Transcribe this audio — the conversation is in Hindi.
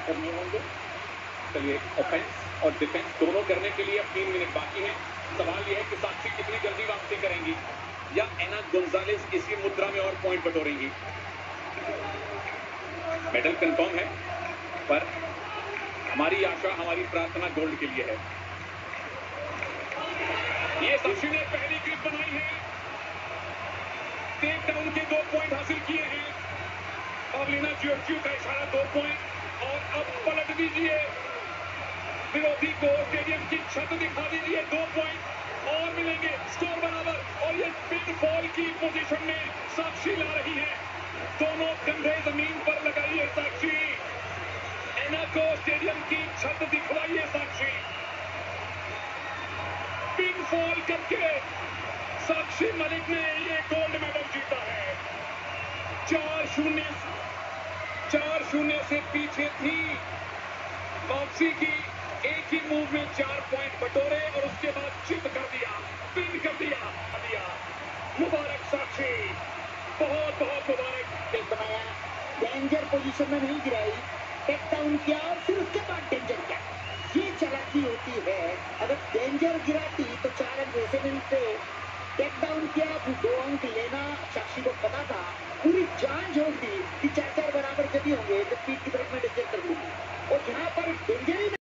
करने होंगे। चलिए, ऑफेंस और डिफेंस दोनों करने के लिए अब 3 मिनट बाकी हैं। सवाल यह है कि साक्षी कितनी जल्दी वापसी करेंगी या एना गोंजालेस इसी मुद्रा में और पॉइंट बटोरेंगी। मेडल कंफर्म है, पर हमारी आशा, हमारी प्रार्थना गोल्ड के लिए है। ये साक्षी ने पहली ग्रिप बनाई है, टेक डाउन के 2 पॉइंट हासिल किए हैं। पवलिना जियोर्जियो का इशारा 2 पॉइंट। और अब पलट दीजिए, विरोधी को स्टेडियम की छत दिखा दीजिए, 2 पॉइंट और मिलेंगे, स्कोर बराबर। और ये पिन फॉल की पोजीशन में साक्षी ला रही है, दोनों कंधे जमीन पर लगाइए साक्षी, एना को स्टेडियम की छत दिखवाइए साक्षी। पिन फॉल करके साक्षी मलिक ने ये गोल्ड मेडल जीता है। 4-0 से पीछे थी, वापसी की, एक ही मूव में 4 पॉइंट बटोरे और उसके बाद चित कर दिया, पिन कर दिया। मुबारक साक्षी, बहुत बहुत मुबारक। एक बनाया, डेंजर पोजीशन में नहीं गिराई, टेक डाउन किया और फिर उसके बाद डेंजर किया। ये चालाकी होती है। अगर डेंजर गिराती तो 4 अंक वैसे मिलते, टेक डाउन किया, 2 अंक लेना साक्षी को पता था, पूरी जान झोंक दी कि 4-4 बराबर जब ही होंगे जब पीठ की तरफ में